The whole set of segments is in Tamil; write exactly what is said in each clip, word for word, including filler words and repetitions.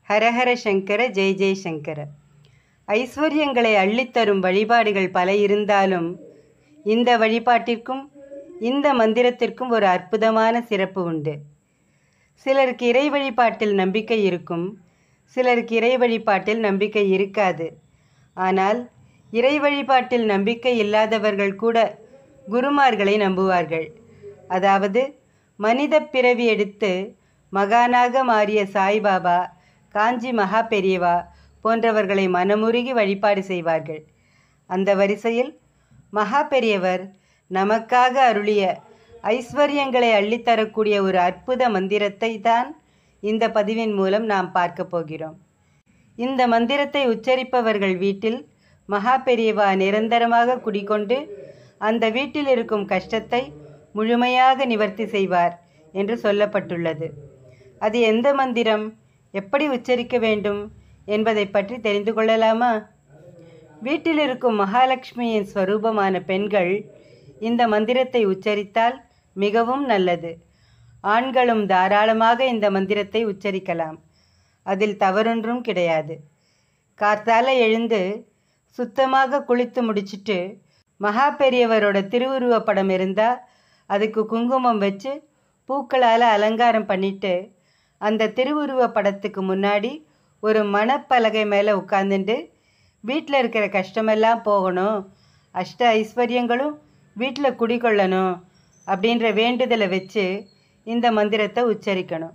ஹரஹர சங்கர ஜெய் ஜெய் சங்கர. ஐஸ்வர்யங்களை அள்ளித்தரும் வழிபாடுகள் பல இருந்தாலும் இந்த வழிபாட்டிற்கும் இந்த மந்திரத்திற்கும் ஒரு அற்புதமான சிறப்பு உண்டு. சிலருக்கு இறை வழிபாட்டில் நம்பிக்கை இருக்கும், சிலருக்கு இறை வழிபாட்டில் நம்பிக்கை இருக்காது. ஆனால் இறை வழிபாட்டில் நம்பிக்கை இல்லாதவர்கள் கூட குருமார்களை நம்புவார்கள். அதாவது மனித பிறவி எடுத்து மகானாக மாறிய சாய்பாபா, காஞ்சி மகா பெரியவா போன்றவர்களை மனமுருகி வழிபாடு செய்வார்கள். அந்த வரிசையில் மகா பெரியவர் நமக்காக அருளிய ஐஸ்வர்யங்களை அள்ளித்தரக்கூடிய ஒரு அற்புத மந்திரத்தை தான் இந்த பதிவின் மூலம் நாம் பார்க்க போகிறோம். இந்த மந்திரத்தை உச்சரிப்பவர்கள் வீட்டில் மகா பெரியவா நிரந்தரமாக குடிகொண்டு அந்த வீட்டில் இருக்கும் கஷ்டத்தை முழுமையாக நிவர்த்தி செய்வார் என்று சொல்லப்பட்டுள்ளது. அது எந்த மந்திரம், எப்படி உச்சரிக்க வேண்டும் என்பதை பற்றி தெரிந்து கொள்ளலாமா? வீட்டில் இருக்கும் மகாலட்சுமியின் ஸ்வரூபமான பெண்கள் இந்த மந்திரத்தை உச்சரித்தால் மிகவும் நல்லது. ஆண்களும் தாராளமாக இந்த மந்திரத்தை உச்சரிக்கலாம், அதில் தவறொன்றும் கிடையாது. கார்த்தால எழுந்து சுத்தமாக குளித்து முடிச்சுட்டு மகா பெரியவரோட திருவுருவ படம் இருந்தால் அதுக்கு குங்குமம் வச்சு பூக்களால் அலங்காரம் பண்ணிட்டு அந்த திருவுருவ படத்துக்கு முன்னாடி ஒரு மணப்பலகை மேலே உட்காந்துட்டு வீட்டில் இருக்கிற கஷ்டமெல்லாம் போகணும், அஷ்ட ஐஸ்வர்யங்களும் வீட்டில் குடிக்கொள்ளணும் அப்படின்ற வேண்டுதலை வச்சு இந்த மந்திரத்தை உச்சரிக்கணும்.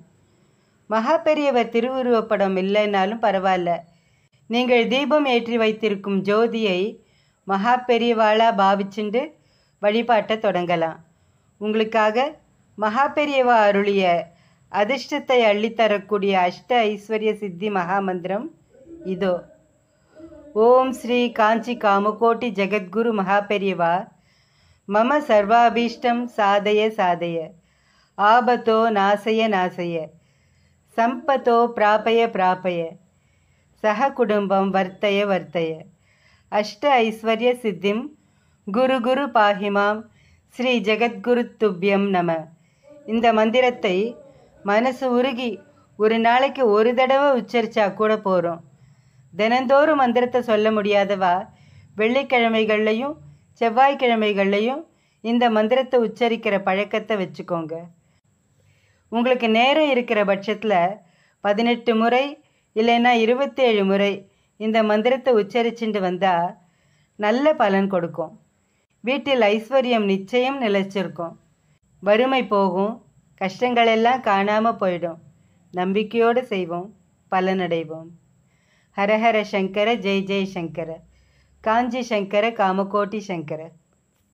மகா பெரியவர் திருவுருவப்படம் இல்லைன்னாலும் பரவாயில்ல, நீங்கள் தீபம் ஏற்றி வைத்திருக்கும் ஜோதியை மகா பெரியவாளாக பாவிச்சுண்டு வழிபாட்டை தொடங்கலாம். உங்களுக்காக மகா பெரியவா அருளிய அதிர்ஷ்டத்தை அள்ளித்தரக்கூடிய அஷ்ட ஐஸ்வர்ய சித்தி மகா மந்திரம் இதோ. ஓம் ஸ்ரீ காஞ்சி காமகோட்டி ஜெகத்குரு மகா பெரியவா மம சர்வாபீஷ்டம் சாதய சாதய, ஆபத்தோ நாசய நாசய, சம்பத்தோ பிராபய பிராபய, சக குடும்பம் வர்த்தய வர்த்தய, அஷ்ட ஐஸ்வர்ய சித்திம் குரு குரு பாஹிமாம் ஸ்ரீ ஜெகத்குரு துப்யம் நம. இந்த மந்திரத்தை மனசு உருகி ஒரு நாளைக்கு ஒரு தடவை உச்சரித்தா கூட போகிறோம். தினந்தோறும் மந்திரத்தை சொல்ல முடியாதவா வெள்ளிக்கிழமைகள்லையும் செவ்வாய்க்கிழமைகள்லையும் இந்த மந்திரத்தை உச்சரிக்கிற பழக்கத்தை வச்சுக்கோங்க. உங்களுக்கு நேரம் இருக்கிற பட்சத்தில் பதினெட்டு முறை இல்லைன்னா இருபத்தேழு முறை இந்த மந்திரத்தை உச்சரிச்சுட்டு வந்தால் நல்ல பலன் கொடுக்கும். வீட்டில் ஐஸ்வர்யம் நிச்சயம் நிலைச்சிருக்கும், வறுமை போகும், கஷ்டங்களெல்லாம் காணாமல் போயிடும். நம்பிக்கையோடு செய்வோம், பலனடைவோம். ஹரஹர சங்கர ஜெய் ஜெய் சங்கர. காஞ்சி சங்கர காமகோட்டி சங்கர.